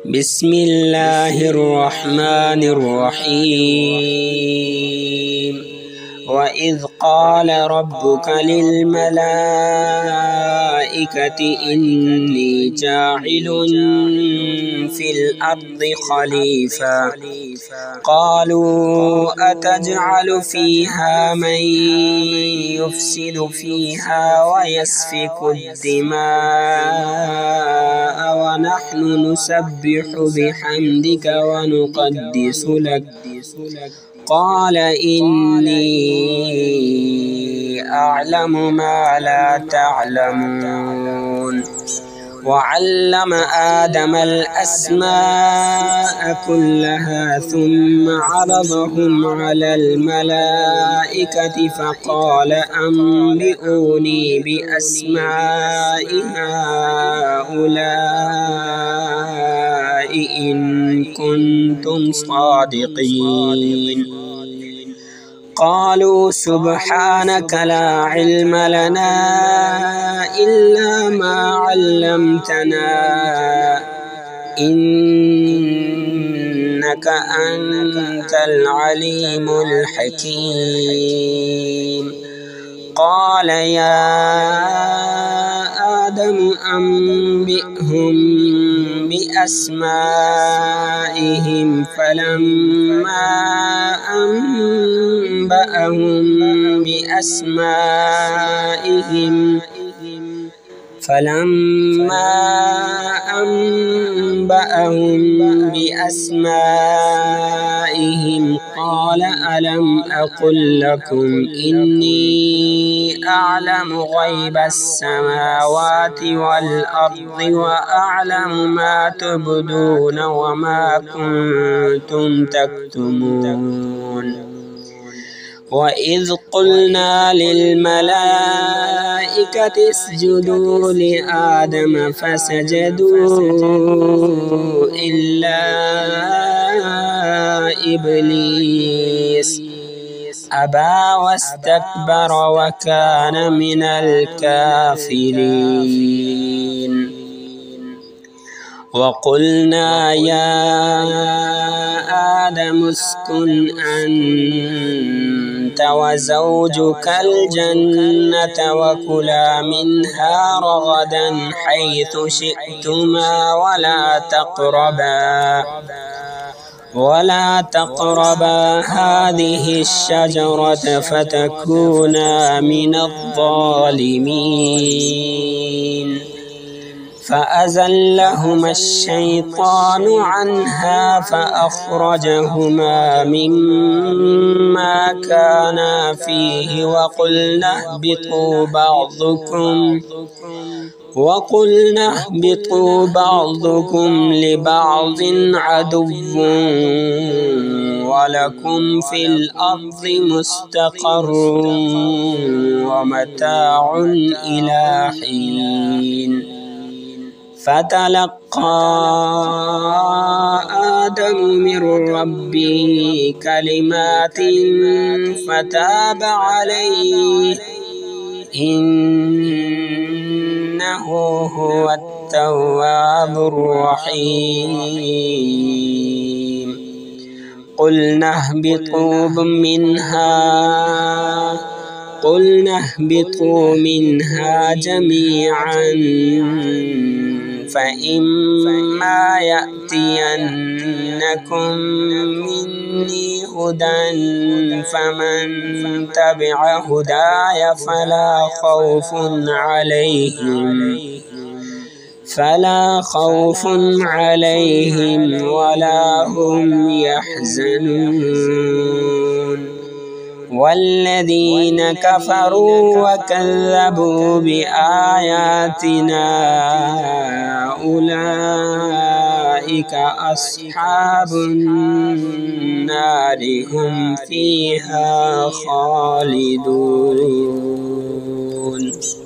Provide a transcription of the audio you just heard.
بسم الله الرحمن الرحيم. وإذ قال ربك للملائكة إني جاعل في الأرض خليفة قالوا أتجعل فيها من يفسد فيها ويسفك الدماء ونحن نسبح بحمدك ونقدس لك قال إني أعلم ما لا تعلمون. وعلم آدم الأسماء كلها ثم عرضهم على الملائكة فقال أنبئوني بأسماء هؤلاء إن كنتم صادقين. قالوا سبحانك لا علم لنا إلا ما علمتنا إنك أنت العليم الحكيم. قال يا آدم أنبئهم بأسمائهم فلما أنبأهم بأسمائهم قال ألم أقل لكم إني أعلم غيب السماوات والأرض وأعلم ما تبدون وما كنتم تكتمون. وإذ قلنا للملائكة اسجدوا لآدم فسجدوا إلا إبليس أبى واستكبر وكان من الكافرين. وقلنا يا آدم اسكن أنت وزوجك الجنة وكلا منها رغدا حيث شئتما ولا تقربا هذه الشجرة فتكونا من الظالمين. فأزلهما الشيطان عنها فأخرجهما مما كانا فيه وقلنا اهبطوا بعضكم لبعض عدو ولكم في الأرض مستقر ومتاع إلى حين. فتلقى آدم من ربه كلمات فتاب عليه إنه هو التواب الرحيم. قلنا اهبطوا منها جميعا فإما يأتينكم مني هدى فمن تبع هداي فلا خوف عليهم ولا هم يحزنون. والذين كفروا وكذبوا بآياتنا أولئك أصحاب النار هم فيها خالدون.